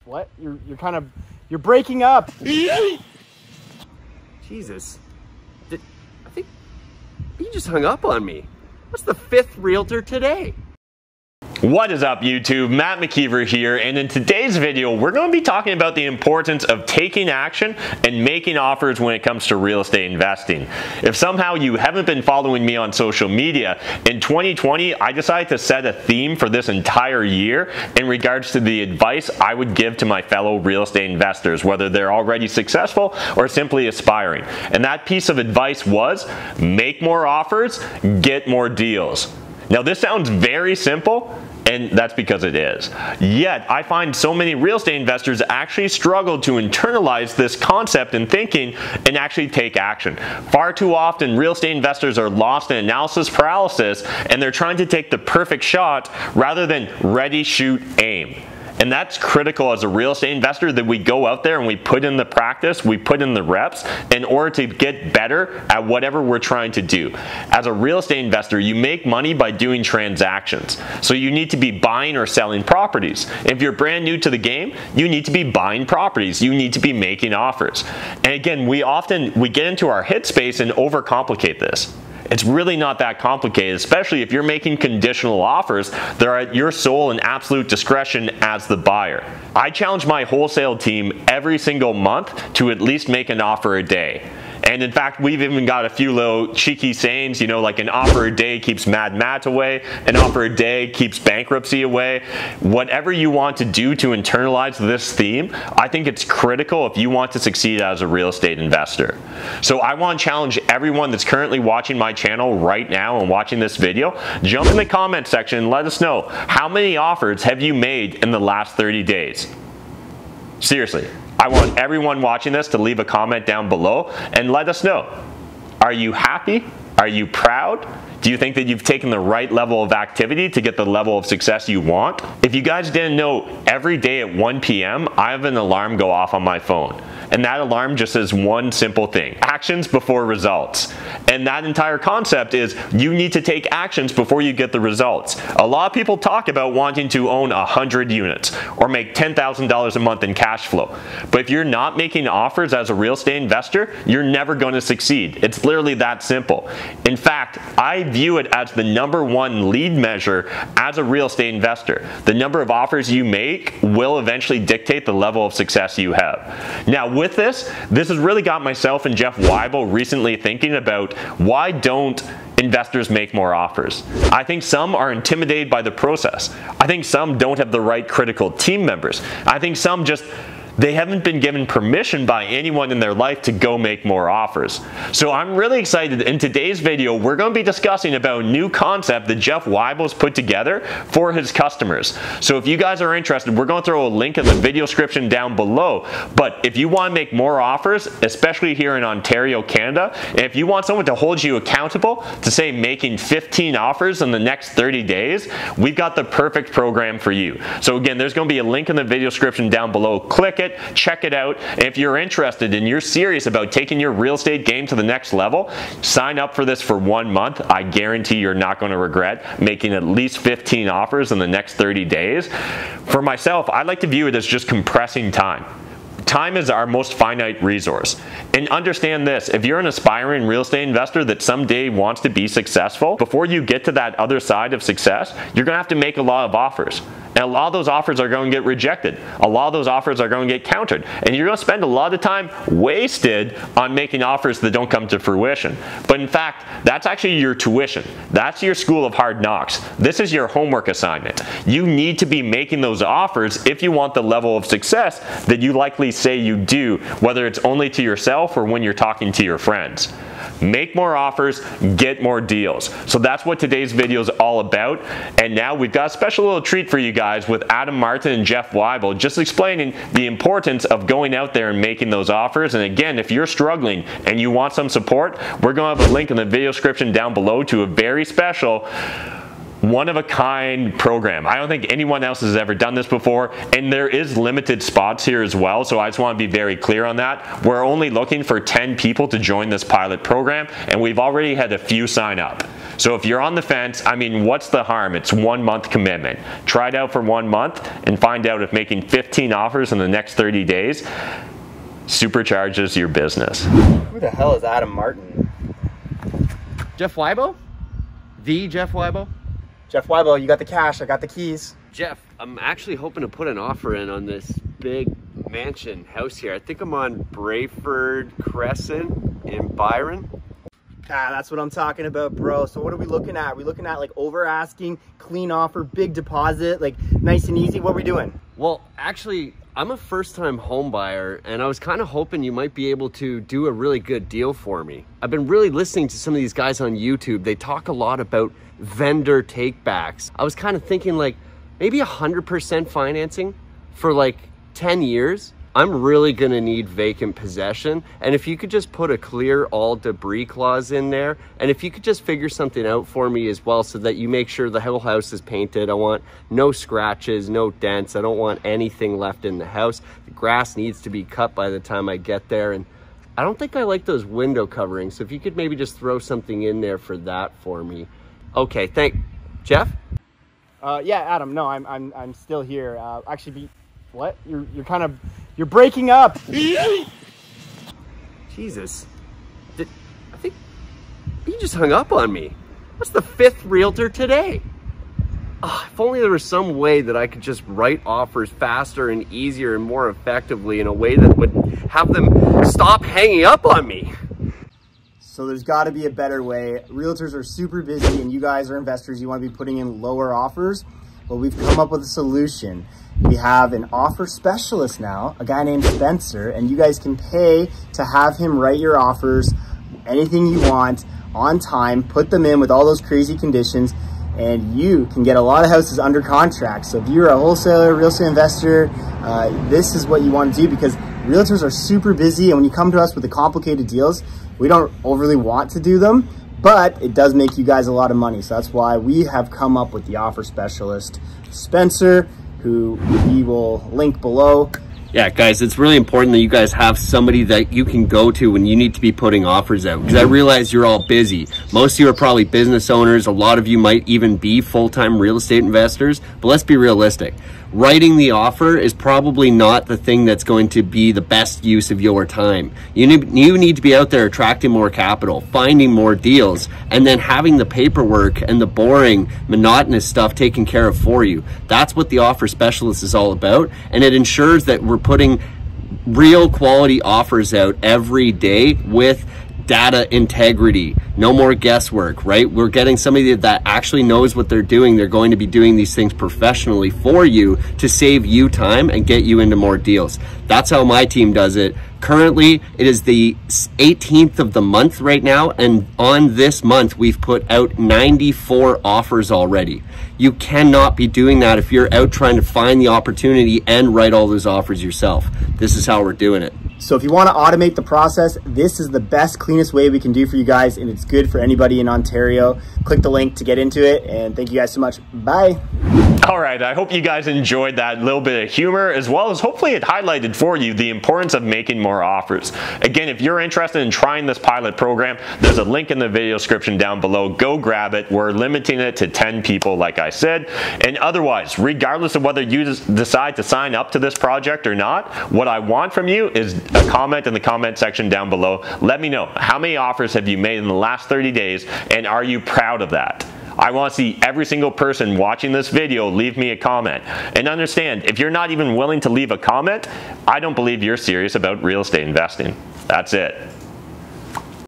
What? You're breaking up. Jesus. I think you just hung up on me. What's the 5th realtor today? What is up, YouTube? Matt McKeever here, and in today's video we're going to be talking about the importance of taking action and making offers when it comes to real estate investing. If somehow you haven't been following me on social media, in 2020 I decided to set a theme for this entire year in regards to the advice I would give to my fellow real estate investors, whether they're already successful or simply aspiring. And that piece of advice was, make more offers, get more deals. Now this sounds very simple, and that's because it is. Yet, I find so many real estate investors actually struggle to internalize this concept and thinking and actually take action. Far too often, real estate investors are lost in analysis paralysis, and they're trying to take the perfect shot rather than ready, shoot, aim. And that's critical as a real estate investor, that we go out there and we put in the practice, we put in the reps in order to get better at whatever we're trying to do. As a real estate investor, you make money by doing transactions. So you need to be buying or selling properties. If you're brand new to the game, you need to be buying properties. You need to be making offers. And again, we get into our hit space and overcomplicate this. It's really not that complicated, especially if you're making conditional offers. They're at your sole and absolute discretion as the buyer. I challenge my wholesale team every single month to at least make an offer a day. And in fact, we've even got a few little cheeky sayings, you know, like an offer a day keeps Mad Matt away, an offer a day keeps bankruptcy away. Whatever you want to do to internalize this theme, I think it's critical if you want to succeed as a real estate investor. So I want to challenge everyone that's currently watching my channel right now and watching this video, jump in the comment section and let us know, how many offers have you made in the last 30 days? Seriously. I want everyone watching this to leave a comment down below and let us know. Are you happy? Are you proud? Do you think that you've taken the right level of activity to get the level of success you want? If you guys didn't know, every day at 1 p.m. I have an alarm go off on my phone. And that alarm just says one simple thing: actions before results. And that entire concept is you need to take actions before you get the results. A lot of people talk about wanting to own 100 units or make $10,000 a month in cash flow. But if you're not making offers as a real estate investor, you're never going to succeed. It's literally that simple. In fact, I view it as the #1 lead measure as a real estate investor. The number of offers you make will eventually dictate the level of success you have. Now, with this has really got myself and Jeff Weibel recently thinking about, why don't investors make more offers? I think some are intimidated by the process. I think some don't have the right critical team members. I think some they haven't been given permission by anyone in their life to go make more offers. So I'm really excited. In today's video, we're going to be discussing about a new concept that Jeff Weibel's put together for his customers. So if you guys are interested, we're going to throw a link in the video description down below. But if you want to make more offers, especially here in Ontario, Canada, and if you want someone to hold you accountable to, say, making 15 offers in the next 30 days, we've got the perfect program for you. So again, there's going to be a link in the video description down below. Click it. Check it out. And if you're interested and you're serious about taking your real estate game to the next level, sign up for this for 1 month. I guarantee you're not going to regret making at least 15 offers in the next 30 days. For myself, I like to view it as just compressing time. Time is our most finite resource. And understand this, if you're an aspiring real estate investor that someday wants to be successful, before you get to that other side of success, you're going to have to make a lot of offers. And a lot of those offers are going to get rejected. A lot of those offers are going to get countered. And you're going to spend a lot of time wasted on making offers that don't come to fruition. But in fact, that's actually your tuition. That's your school of hard knocks. This is your homework assignment. You need to be making those offers if you want the level of success that you likely say you do, whether it's only to yourself or when you're talking to your friends. Make more offers, get more deals. So that's what today's video is all about. And now we've got a special little treat for you guys with Adam Martin and Jeff Weibel, just explaining the importance of going out there and making those offers. And again, if you're struggling and you want some support, we're going to have a link in the video description down below to a very special one-of-a-kind program. I don't think anyone else has ever done this before, and there is limited spots here as well, so I just want to be very clear on that. We're only looking for 10 people to join this pilot program, and we've already had a few sign up. So if you're on the fence, I mean, what's the harm? It's 1 month commitment. Try it out for 1 month and find out if making 15 offers in the next 30 days supercharges your business. Who the hell is Adam Martin? Jeff Weibo? The Jeff Weibo? Jeff Weibo, you got the cash, I got the keys. Jeff, I'm actually hoping to put an offer in on this big mansion house here. I think I'm on Brayford Crescent in Byron. Ah, that's what I'm talking about, bro. So what are we looking at? Are we looking at like over asking, clean offer, big deposit, like nice and easy? What are we doing? Well, actually, I'm a first-time home buyer, and I was kind of hoping you might be able to do a really good deal for me. I've been really listening to some of these guys on YouTube. They talk a lot about vendor takebacks. I was kind of thinking like maybe 100% financing for like 10 years. I'm really gonna need vacant possession. And if you could just put a clear all debris clause in there, and if you could just figure something out for me as well so that you make sure the whole house is painted. I want no scratches, no dents. I don't want anything left in the house. The grass needs to be cut by the time I get there. And I don't think I like those window coverings. So if you could maybe just throw something in there for that for me. Okay, Jeff? Yeah, Adam, no, I'm still here. Actually, what? You're breaking up. Jesus. I think he just hung up on me. That's the 5th realtor today. If only there was some way that I could just write offers faster and easier and more effectively in a way that would have them stop hanging up on me. So there's got to be a better way. Realtors are super busy and you guys are investors. You want to be putting in lower offers. But we've come up with a solution. We have an offer specialist now, a guy named Spencer, and you guys can pay to have him write your offers, anything you want, on time, put them in with all those crazy conditions, and you can get a lot of houses under contract. So if you're a wholesaler, real estate investor, this is what you want to do, because realtors are super busy, and when you come to us with the complicated deals, we don't overly want to do them, but it does make you guys a lot of money. So that's why we have come up with the offer specialist, Spencer, who we will link below. Yeah, guys, it's really important that you guys have somebody that you can go to when you need to be putting offers out, because I realize you're all busy. Most of you are probably business owners. A lot of you might even be full-time real estate investors, but let's be realistic. Writing the offer is probably not the thing that's going to be the best use of your time. You need to be out there attracting more capital, finding more deals, and then having the paperwork and the boring, monotonous stuff taken care of for you. That's what the offer specialist is all about, and it ensures that we're putting real quality offers out every day with data integrity, no more guesswork, right? We're getting somebody that actually knows what they're doing. They're going to be doing these things professionally for you to save you time and get you into more deals. That's how my team does it. Currently, it is the 18th of the month right now, and on this month, we've put out 94 offers already. You cannot be doing that if you're out trying to find the opportunity and write all those offers yourself. This is how we're doing it. So if you want to automate the process, this is the best, cleanest way we can do for you guys, and it's good for anybody in Ontario. Click the link to get into it, and thank you guys so much. Bye. All right, I hope you guys enjoyed that little bit of humor, as well as hopefully it highlighted for you the importance of making more offers. Again, if you're interested in trying this pilot program, there's a link in the video description down below. Go grab it. We're limiting it to 10 people, like I said. And otherwise, regardless of whether you decide to sign up to this project or not, what I want from you is a comment in the comment section down below. Let me know, how many offers have you made in the last 30 days, and are you proud of that? I want to see every single person watching this video leave me a comment. And understand, if you're not even willing to leave a comment, I don't believe you're serious about real estate investing. That's it.